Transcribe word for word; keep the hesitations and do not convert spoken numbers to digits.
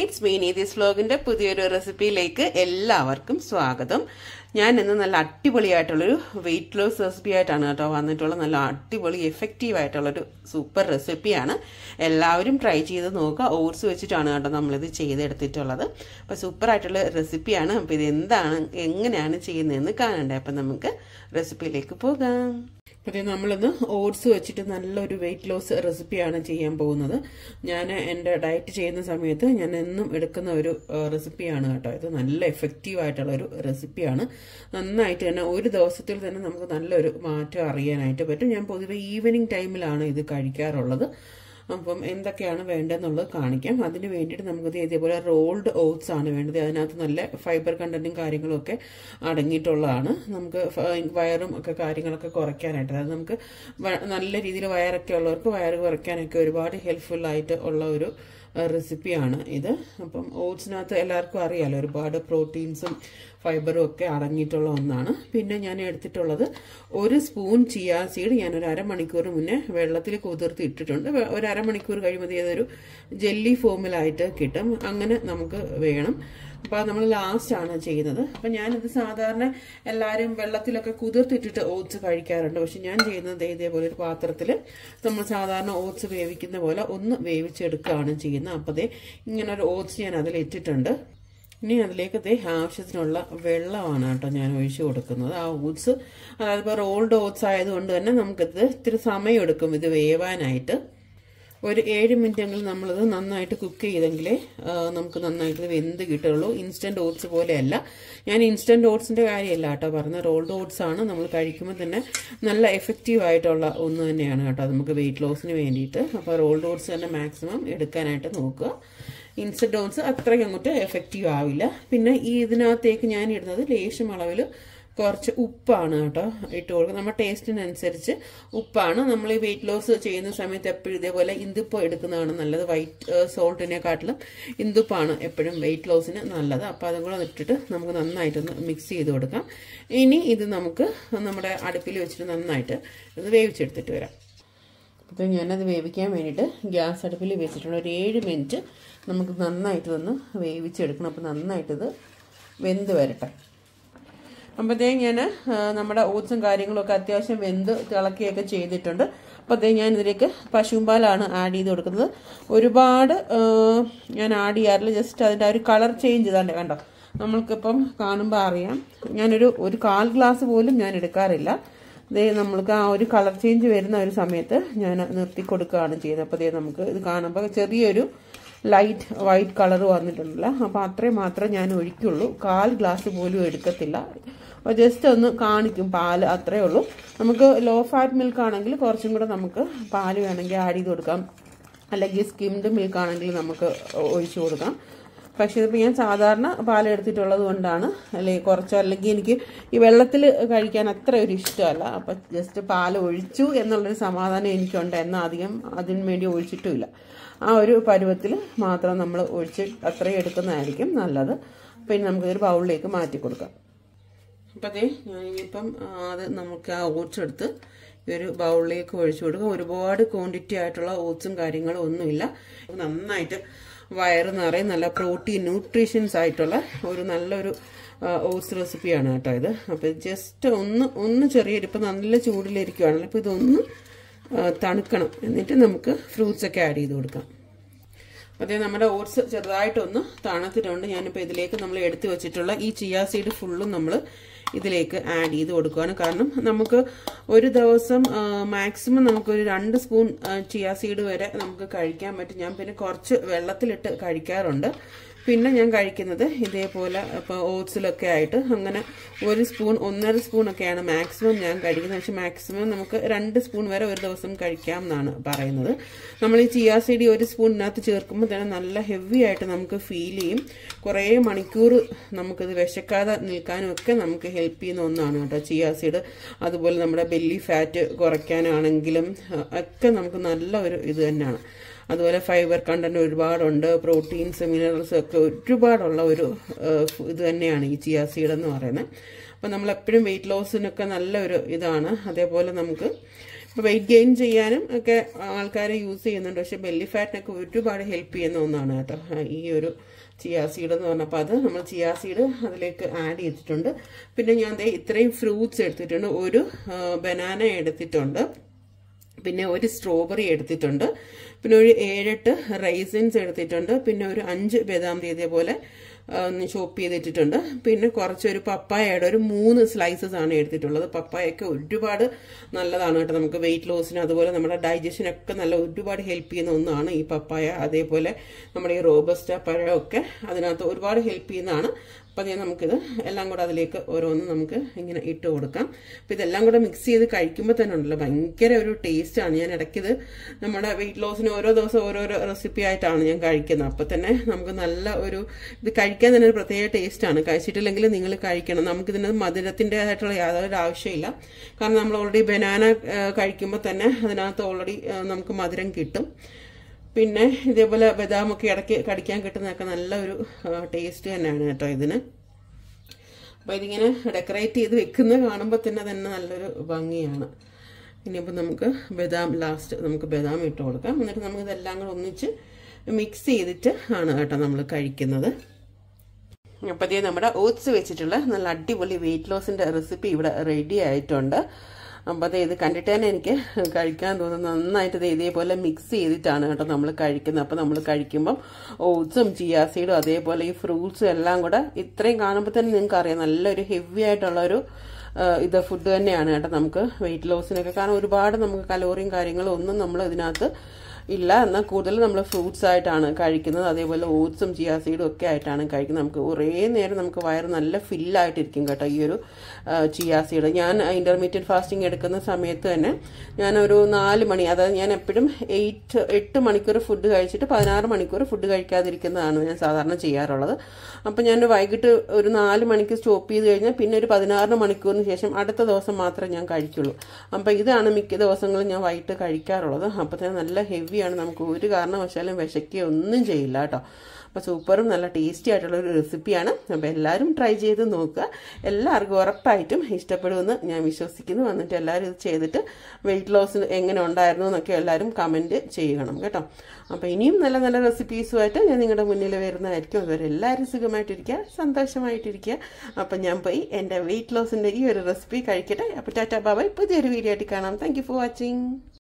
It's me നീതീസ് വ്ലോഗിന്റെ പുതിയൊരു റെസിപ്പിയിലേക്ക് എല്ലാവർക്കും സ്വാഗതം. ഞാൻ ഇന്ന് നല്ല അടിപൊളിയായിട്ടുള്ളൊരു വെയിറ്റ് ലോസ് റെസിപ്പി ആയിട്ടാണ് കേട്ടോ വന്നിട്ടുള്ളത്. നല്ല അടിപൊളി എഫക്റ്റീവ് ആയിട്ടുള്ളൊരു സൂപ്പർ റെസിപ്പിയാണ്. എല്ലാവരും ട്രൈ ചെയ്ത് നോക്കുക. ഓട്സ് വെച്ചിട്ടാണ് കേട്ടോ നമ്മളിത് ചെയ്തെടുത്തിട്ടുള്ളത്. അപ്പോൾ സൂപ്പറായിട്ടുള്ള റെസിപ്പിയാണ്. അപ്പോൾ ഇത് എന്താണ് എങ്ങനെയാണ് ചെയ്യുന്നതെന്ന് കാണണ്ടേ. അപ്പം നമുക്ക് റെസിപ്പിയിലേക്ക് പോകാം. അപ്പോൾ നമ്മളിന്ന് ഓട്സ് വെച്ചിട്ട് നല്ലൊരു വെയിറ്റ് ലോസ് റെസിപ്പിയാണ് ചെയ്യാൻ പോകുന്നത്. ഞാൻ എൻ്റെ ഡയറ്റ് ചെയ്യുന്ന സമയത്ത് ഞാൻ എന്നും എടുക്കുന്ന ഒരു റെസിപ്പിയാണ് കേട്ടോ. ഇത് നല്ല എഫക്റ്റീവ് ആയിട്ടുള്ള ഒരു റെസിപ്പിയാണ്. നന്നായിട്ട് തന്നെ ഒരു ദിവസത്തിൽ തന്നെ നമുക്ക് നല്ലൊരു മാറ്റം അറിയാനായിട്ട് പറ്റും. ഞാൻ പൊതുവെ ഈവനിങ് ടൈമിലാണ് ഇത് കഴിക്കാറുള്ളത്. അപ്പം എന്തൊക്കെയാണ് വേണ്ടതെന്നുള്ളത് കാണിക്കാം. അതിന് വേണ്ടിയിട്ട് നമുക്കിത് ഇതേപോലെ റോൾഡ് ഓട്സ് ആണ് വേണ്ടത്. അതിനകത്ത് നല്ല ഫൈബർ കണ്ടന്റും കാര്യങ്ങളും ഒക്കെ അടങ്ങിയിട്ടുള്ളതാണ്. നമുക്ക് വയറും ഒക്കെ കാര്യങ്ങളൊക്കെ കുറയ്ക്കാനായിട്ട്, അതായത് നമുക്ക് നല്ല രീതിയിൽ വയറൊക്കെ ഉള്ളവർക്ക് വയറ് കുറയ്ക്കാനൊക്കെ ഒരുപാട് ഹെൽപ്ഫുൾ ആയിട്ട് ഉള്ള ഒരു റെസിപ്പിയാണ് ഇത്. അപ്പം ഓട്സിനകത്ത് എല്ലാവർക്കും അറിയാമല്ലോ, ഒരുപാട് പ്രോട്ടീൻസും ഫൈബറും ഒക്കെ അടങ്ങിയിട്ടുള്ള ഒന്നാണ്. പിന്നെ ഞാൻ എടുത്തിട്ടുള്ളത് ഒരു സ്പൂൺ ചിയാ സീഡ് ഞാൻ ഒരു അരമണിക്കൂർ മുന്നേ വെള്ളത്തിൽ കുതിർത്തി ഇട്ടിട്ടുണ്ട്. ഒരു അരമണിക്കൂർ കഴിയുമ്പോൾ ഏതൊരു ജെല്ലി ഫോമിലായിട്ട് കിട്ടും. അങ്ങനെ നമുക്ക് വേണം. അപ്പോൾ നമ്മൾ ലാസ്റ്റ് ആണ് ചെയ്യുന്നത്. അപ്പം ഞാനിത് സാധാരണ എല്ലാവരും വെള്ളത്തിലൊക്കെ കുതിർത്തിട്ടിട്ട് ഓട്സ് കഴിക്കാറുണ്ട്. പക്ഷെ ഞാൻ ചെയ്യുന്നത് ഇതേപോലെ ഒരു പാത്രത്തിൽ നമ്മൾ സാധാരണ ഓട്സ് വേവിക്കുന്ന പോലെ ഒന്ന് വേവിച്ചെടുക്കുകയാണ് ചെയ്യുന്നത്. അപ്പോൾ ദേ ഇങ്ങനെ ഒരു ഓട്സ് ഞാൻ അതിൽ ഇട്ടിട്ടുണ്ട്. ഇനി അതിലേക്ക് ദേ ആവശ്യത്തിനുള്ള വെള്ളമാണ് കേട്ടോ ഞാൻ ഒഴിച്ചു കൊടുക്കുന്നത്. ആ ഓട്സ്, അതായത് ഇപ്പോൾ റോൾഡ് ഓട്സ് ആയതുകൊണ്ട് തന്നെ നമുക്കിത് ഇത്തിരി സമയം എടുക്കും ഇത് വേവാനായിട്ട്. ഒരു ഏഴ് മിനിറ്റെങ്കിലും നമ്മളിത് നന്നായിട്ട് കുക്ക് ചെയ്തെങ്കിലേ നമുക്ക് നന്നായിട്ട് വെന്ത് കിട്ടുള്ളൂ. ഇൻസ്റ്റന്റ് ഓട്സ് പോലെയല്ല. ഞാൻ ഇൻസ്റ്റന്റ് ഓട്സിന്റെ കാര്യമല്ല കേട്ടോ പറഞ്ഞത്, റോൾഡ് ഓട്സ് ആണ്. നമ്മൾ കഴിക്കുമ്പോൾ തന്നെ നല്ല എഫക്റ്റീവ് ആയിട്ടുള്ള ഒന്ന് തന്നെയാണ് കേട്ടോ നമുക്ക് വെയിറ്റ് ലോസിന് വേണ്ടിയിട്ട്. അപ്പോൾ റോൾഡ് ഓട്സ് തന്നെ മാക്സിമം എടുക്കാനായിട്ട് നോക്കുക. ഇൻസ്റ്റന്റ് ഓട്സ് അത്രയ്ക്ക് അങ്ങോട്ട് എഫക്റ്റീവ് ആവില്ല. പിന്നെ ഈ ഇതിനകത്തേക്ക് ഞാൻ ഇടുന്നത് ലേശം അളവിൽ കുറച്ച് ഉപ്പാണ് കേട്ടോ ഇട്ട് കൊടുക്കുക. നമ്മുടെ ടേസ്റ്റിനനുസരിച്ച് ഉപ്പാണ്. നമ്മൾ ഈ വെയിറ്റ് ലോസ് ചെയ്യുന്ന സമയത്ത് എപ്പോഴും ഇതേപോലെ ഇന്ദുപ്പ് എടുക്കുന്നതാണ് നല്ലത്. വൈറ്റ് സോൾട്ടിനെക്കാട്ടിലും ഇന്ദുപ്പാണ് എപ്പോഴും വെയിറ്റ് ലോസിന് നല്ലത്. അപ്പോൾ അതും കൂടെ ഇട്ടിട്ട് നമുക്ക് നന്നായിട്ടൊന്ന് മിക്സ് ചെയ്ത് കൊടുക്കാം. ഇനി ഇത് നമുക്ക് നമ്മുടെ അടുപ്പിൽ വെച്ചിട്ട് നന്നായിട്ട് ഇത് വേവിച്ചെടുത്തിട്ട് വരാം. അപ്പോൾ ഞാനത് വേവിക്കാൻ വേണ്ടിയിട്ട് ഗ്യാസ് അടുപ്പിൽ വെച്ചിട്ടുണ്ട്. ഒരു ഏഴ് മിനിറ്റ് നമുക്ക് നന്നായിട്ട് ഒന്ന് വേവിച്ചെടുക്കണം. അപ്പോൾ നന്നായിട്ടിത് വെന്ത് വരട്ടെ. അപ്പോഴത്തേക്ക് ഞാൻ നമ്മുടെ ഓട്സും കാര്യങ്ങളൊക്കെ അത്യാവശ്യം വെന്ത് തിളക്കുകയൊക്കെ ചെയ്തിട്ടുണ്ട്. അപ്പോഴത്തേക്ക് ഞാൻ ഇതിലേക്ക് പശുമ്പാലാണ് ആഡ് ചെയ്ത് കൊടുക്കുന്നത്. ഒരുപാട് ഞാൻ ആഡ് ചെയ്യാറില്ല. ജസ്റ്റ് അതിൻ്റെ ഒരു കളർ ചേഞ്ച് ചെയ്താണ്ട് കണ്ടോ, നമ്മൾക്കിപ്പം കാണുമ്പോൾ അറിയാം. ഞാനൊരു ഒരു കാൽ ഗ്ലാസ് പോലും ഞാൻ എടുക്കാറില്ല. ഇതേ നമ്മൾക്ക് ആ ഒരു കളർ ചേഞ്ച് വരുന്ന ഒരു സമയത്ത് ഞാൻ നിർത്തി കൊടുക്കുകയാണ് ചെയ്തത്. അപ്പോൾ ഇതേ നമുക്ക് ഇത് കാണുമ്പോൾ ചെറിയൊരു ലൈറ്റ് വൈറ്റ് കളർ വന്നിട്ടുണ്ടല്ലോ. അപ്പോൾ അത്രയും മാത്രമേ ഞാൻ ഒഴിക്കുള്ളൂ. കാൽ ഗ്ലാസ് പോലും എടുക്കത്തില്ല. അപ്പോൾ ജസ്റ്റ് ഒന്ന് കാണിക്കും പാല്, അത്രയേ ഉള്ളൂ. നമുക്ക് ലോ ഫാറ്റ് മിൽക്ക് ആണെങ്കിൽ കുറച്ചും കൂടെ നമുക്ക് പാല് വേണമെങ്കിൽ ആഡ് ചെയ്ത് കൊടുക്കാം. അല്ലെങ്കിൽ സ്കിംഡ് മിൽക്ക് ആണെങ്കിൽ നമുക്ക് ഒഴിച്ചു കൊടുക്കാം. പക്ഷേ ഇതിപ്പോൾ ഞാൻ സാധാരണ പാൽ എടുത്തിട്ടുള്ളത് കൊണ്ടാണ്, അല്ലെങ്കിൽ കുറച്ച്, അല്ലെങ്കിൽ എനിക്ക് ഈ വെള്ളത്തിൽ കഴിക്കാൻ അത്ര ഒരു ഇഷ്ടമല്ല. അപ്പം ജസ്റ്റ് പാൽ ഒഴിച്ചു എന്നുള്ളൊരു സമാധാനം എനിക്കുണ്ട്. എന്നാൽ അധികം അതിന് വേണ്ടി ഒഴിച്ചിട്ടുമില്ല. ആ ഒരു പരുവത്തിൽ മാത്രം നമ്മൾ ഒഴിച്ച് അത്രയും എടുക്കുന്നതായിരിക്കും നല്ലത്. പിന്നെ നമുക്കിതൊരു ബൗളിലേക്ക് മാറ്റി കൊടുക്കാം. അപ്പം അതേ ഞാനിപ്പം അത് നമുക്ക് ആ ഓട്സ് എടുത്ത് ഈ ഒരു ബൗളിലേക്ക് ഒഴിച്ചു കൊടുക്കാം. ഒരുപാട് ക്വാണ്ടിറ്റി ആയിട്ടുള്ള ഓട്സും കാര്യങ്ങളും ഒന്നുമില്ല. നന്നായിട്ട് വയറ് നിറയെ നല്ല പ്രോട്ടീൻ ന്യൂട്രീഷ്യൻസ് ആയിട്ടുള്ള ഒരു നല്ലൊരു ഓട്സ് റെസിപ്പിയാണ് കേട്ടോ ഇത്. അപ്പോൾ ജസ്റ്റ് ഒന്ന് ഒന്ന് ചെറിയൊരു, ഇപ്പം നല്ല ചൂടിലിരിക്കുവാണല്ലോ, അപ്പോൾ ഇതൊന്ന് തണുക്കണം. എന്നിട്ട് നമുക്ക് ഫ്രൂട്ട്സ് ഒക്കെ ആഡ് ചെയ്ത് കൊടുക്കാം. അതേ നമ്മുടെ ഓട്സ് ചെറുതായിട്ടൊന്ന് തണുത്തിട്ടുണ്ട്. ഞാനിപ്പോൾ ഇതിലേക്ക് നമ്മൾ എടുത്തു വെച്ചിട്ടുള്ള ഈ ചിയാ സീഡ് ഫുള്ളും നമ്മൾ ഇതിലേക്ക് ആഡ് ചെയ്ത് കൊടുക്കുകയാണ്. കാരണം നമുക്ക് ഒരു ദിവസം മാക്സിമം നമുക്കൊരു രണ്ട് സ്പൂൺ ചിയാ സീഡ് വരെ നമുക്ക് കഴിക്കാൻ പറ്റും. ഞാൻ പിന്നെ കുറച്ച് വെള്ളത്തിലിട്ട് കഴിക്കാറുണ്ട്. പിന്നെ ഞാൻ കഴിക്കുന്നത് ഇതേപോലെ ഇപ്പോൾ ഓട്സിലൊക്കെ ആയിട്ട് അങ്ങനെ ഒരു സ്പൂൺ ഒന്നര സ്പൂണൊക്കെയാണ് മാക്സിമം ഞാൻ കഴിക്കുന്നത്. പക്ഷെ മാക്സിമം നമുക്ക് രണ്ട് സ്പൂൺ വരെ ഒരു ദിവസം കഴിക്കാം എന്നാണ് പറയുന്നത്. നമ്മൾ ഈ ചിയാ സീഡ് ഒരു സ്പൂണിനകത്ത് ചേർക്കുമ്പോൾ തന്നെ നല്ല ഹെവി ആയിട്ട് നമുക്ക് ഫീൽ ചെയ്യും. കുറേ മണിക്കൂർ നമുക്കിത് വിശക്കാതെ നിൽക്കാനും ഒക്കെ നമുക്ക് ഹെൽപ്പ് ചെയ്യുന്ന ഒന്നാണ് കേട്ടോ ചിയാ സീഡ്. അതുപോലെ നമ്മുടെ ബെല്ലി ഫാറ്റ് കുറയ്ക്കാനാണെങ്കിലും ഒക്കെ നമുക്ക് നല്ല ഒരു ഇത് തന്നെയാണ്. അതുപോലെ ഫൈബർ കണ്ടന്റ് ഒരുപാടുണ്ട്, പ്രോട്ടീൻസ് മിനറൽസ് ഒക്കെ ഒരുപാടുള്ള ഒരു ഇത് തന്നെയാണ് ഈ ചിയാ സീഡ് എന്ന് പറയുന്നത്. അപ്പം നമ്മളെപ്പോഴും വെയിറ്റ് ലോസിനൊക്കെ നല്ലൊരു ഇതാണ്. അതേപോലെ നമുക്ക് ഇപ്പോൾ വെയിറ്റ് ഗെയിൻ ചെയ്യാനും ഒക്കെ ആൾക്കാർ യൂസ് ചെയ്യുന്നുണ്ട്. പക്ഷെ ബെല്ലി ഫാറ്റിനൊക്കെ ഒരുപാട് ഹെൽപ്പ് ചെയ്യുന്ന ഒന്നാണ് കേട്ടോ ഈ ഒരു ചിയാ സീഡ് എന്ന് പറഞ്ഞപ്പോൾ അത് നമ്മൾ ചിയാ സീഡ് അതിലേക്ക് ആഡ് ചെയ്തിട്ടുണ്ട്. പിന്നെ ഞാൻ ദേ ഇത്രയും ഫ്രൂട്ട്സ് എടുത്തിട്ടുണ്ട്. ഒരു ബനാന എടുത്തിട്ടുണ്ട്, പിന്നെ ഒരു സ്ട്രോബെറി എടുത്തിട്ടുണ്ട്, പിന്നെ ഒരു ഏഴെട്ട് റൈസിൻസ് എടുത്തിട്ടുണ്ട്, പിന്നെ ഒരു അഞ്ച് ബദാം ഇതേപോലെ ചോപ്പ് ചെയ്തിട്ടിട്ടുണ്ട്. പിന്നെ കുറച്ചൊരു പപ്പായയുടെ ഒരു മൂന്ന് സ്ലൈസസ് ആണ് എടുത്തിട്ടുള്ളത്. പപ്പായൊക്കെ ഒരുപാട് നല്ലതാണ് കേട്ടോ, നമുക്ക് വെയിറ്റ് ലോസിന് അതുപോലെ നമ്മുടെ ഡൈജഷനൊക്കെ നല്ല ഒരുപാട് ഹെൽപ്പ് ചെയ്യുന്ന ഒന്നാണ് ഈ പപ്പായ. അതേപോലെ നമ്മുടെ ഈ റോബസ്റ്റ പഴമൊക്കെ അതിനകത്ത് ഒരുപാട് ഹെൽപ്പ് ചെയ്യുന്നതാണ്. അപ്പം ഞാൻ നമുക്കിത് എല്ലാം കൂടെ അതിലേക്ക് ഓരോന്നും നമുക്ക് ഇങ്ങനെ ഇട്ട് കൊടുക്കാം. അപ്പം ഇതെല്ലാം കൂടെ മിക്സ് ചെയ്ത് കഴിക്കുമ്പോൾ തന്നെ ഉണ്ടല്ലോ ഭയങ്കര ഒരു ടേസ്റ്റാണ്. ഞാൻ ഇടയ്ക്കിത് നമ്മുടെ വെയിറ്റ് ലോസിന് ഓരോ ദിവസം ഓരോരോ റെസിപ്പി ആയിട്ടാണ് ഞാൻ കഴിക്കുന്നത്. അപ്പം തന്നെ നമുക്ക് നല്ല ഒരു ഇത് കഴിക്കാൻ തന്നെ ഒരു പ്രത്യേക ടേസ്റ്റാണ്. കഴിച്ചിട്ടില്ലെങ്കിൽ നിങ്ങൾ കഴിക്കണം. നമുക്കിതിന് മധുരത്തിൻ്റെതായിട്ടുള്ള യാതൊരു ആവശ്യമില്ല. കാരണം നമ്മൾ ഓൾറെഡി ബനാന കഴിക്കുമ്പോൾ തന്നെ അതിനകത്ത് ഓൾറെഡി നമുക്ക് മധുരം കിട്ടും. പിന്നെ ഇതേപോലെ ബദാമൊക്കെ ഇടയ്ക്ക് കടിക്കാൻ കിട്ടുന്നതൊക്കെ നല്ലൊരു ടേസ്റ്റ് തന്നെയാണ് കേട്ടോ ഇതിന്. അപ്പോൾ ഇതിങ്ങനെ ഡെക്കറേറ്റ് ചെയ്ത് വെക്കുന്നത് കാണുമ്പോൾ തന്നെ തന്നെ നല്ലൊരു ഭംഗിയാണ്. ഇനിയിപ്പോൾ നമുക്ക് ബദാം ലാസ്റ്റ് നമുക്ക് ബദാം ഇട്ട് കൊടുക്കാം. എന്നിട്ട് നമുക്ക് ഇതെല്ലാം കൂടെ ഒന്നിച്ച് മിക്സ് ചെയ്തിട്ട് ആണ് കേട്ടോ നമ്മൾ കഴിക്കുന്നത്. അപ്പോൾ അതേ നമ്മുടെ ഓട്സ് വെച്ചിട്ടുള്ള നല്ല അടിപൊളി വെയിറ്റ് ലോസിൻ്റെ റെസിപ്പി ഇവിടെ റെഡി ആയിട്ടുണ്ട്. അപ്പോൾ അത് ഇത് കണ്ടിട്ട് തന്നെ എനിക്ക് കഴിക്കാൻ തോന്നുന്നു. നന്നായിട്ട് ഇത് ഇതേപോലെ മിക്സ് ചെയ്തിട്ടാണ് കേട്ടോ നമ്മൾ കഴിക്കുന്നത്. അപ്പോൾ നമ്മൾ കഴിക്കുമ്പം ഓട്സും ചിയാ സീഡും അതേപോലെ ഈ ഫ്രൂട്ട്സും എല്ലാം കൂടെ ഇത്രയും കാണുമ്പോൾ തന്നെ നിങ്ങൾക്ക് അറിയാം നല്ലൊരു ഹെവി ആയിട്ടുള്ളൊരു ഇത് ഫുഡ് തന്നെയാണ് കേട്ടോ നമുക്ക് വെയിറ്റ് ലോസിനൊക്കെ. കാരണം ഒരുപാട് നമുക്ക് കലോറിയും കാര്യങ്ങളും ഒന്നും നമ്മൾ ഇതിനകത്ത് ഇല്ല. എന്നാൽ കൂടുതൽ നമ്മൾ ഫ്രൂട്ട്സ് ആയിട്ടാണ് കഴിക്കുന്നത്. അതേപോലെ ഓട്സും ചിയാ സീഡും ഒക്കെ ആയിട്ടാണ് കഴിക്കുന്നത്. നമുക്ക് കുറേ നേരം നമുക്ക് വയറ് നല്ല ഫില്ലായിട്ടിരിക്കും കേട്ടോ ഈ ഒരു ചിയാ സീഡ്. ഞാൻ ഇന്റർമീഡിയറ്റ് ഫാസ്റ്റിംഗ് എടുക്കുന്ന സമയത്ത് തന്നെ ഞാനൊരു നാല് മണി, അതായത് ഞാൻ എപ്പോഴും എയ്റ്റ് എട്ട് മണിക്കൂർ ഫുഡ് കഴിച്ചിട്ട് പതിനാറ് മണിക്കൂർ ഫുഡ് കഴിക്കാതിരിക്കുന്നതാണ് ഞാൻ സാധാരണ ചെയ്യാറുള്ളത്. അപ്പം ഞാൻ വൈകിട്ട് ഒരു നാല് മണിക്ക് സ്റ്റോപ്പ് ചെയ്ത് കഴിഞ്ഞാൽ പിന്നെ ഒരു പതിനാറ് മണിക്കൂറിന് ശേഷം അടുത്ത ദിവസം മാത്രമേ ഞാൻ കഴിക്കുള്ളൂ. അപ്പം ഇതാണ് മിക്ക ദിവസങ്ങളും ഞാൻ വൈകിട്ട് കഴിക്കാറുള്ളത്. അപ്പം തന്നെ നല്ല ഹെവി ആണ്, നമുക്ക് ഒരു കാരണവശാലും വിശക്കുകയോ ഒന്നും ചെയ്യില്ല കേട്ടോ. അപ്പോൾ സൂപ്പറും നല്ല ടേസ്റ്റി ആയിട്ടുള്ളൊരു റെസിപ്പിയാണ്. അപ്പോൾ എല്ലാവരും ട്രൈ ചെയ്ത് നോക്കുക. എല്ലാവർക്കും ഉറപ്പായിട്ടും ഇഷ്ടപ്പെടുമെന്ന് ഞാൻ വിശ്വസിക്കുന്നു. വന്നിട്ട് എല്ലാവരും ഇത് ചെയ്തിട്ട് വെയിറ്റ് ലോസ് എങ്ങനെ ഉണ്ടായിരുന്നു എന്നൊക്കെ എല്ലാവരും കമൻറ്റ് ചെയ്യണം കേട്ടോ. അപ്പോൾ ഇനിയും നല്ല നല്ല റെസിപ്പീസുമായിട്ട് ഞാൻ നിങ്ങളുടെ മുന്നിൽ വരുന്നതായിരിക്കും. അതുവരെ എല്ലാവരും സുഖമായിട്ടിരിക്കുക, സന്തോഷമായിട്ടിരിക്കുക. അപ്പം ഞാൻ പോയി എൻ്റെ വെയിറ്റ് ലോസിൻ്റെ ഈ ഒരു റെസിപ്പി കഴിക്കട്ടെ. അപ്പോൾ ടാറ്റാ ബൈ ബൈ. പുതിയൊരു വീഡിയോ ആയിട്ട് കാണാം. Thank you for watching.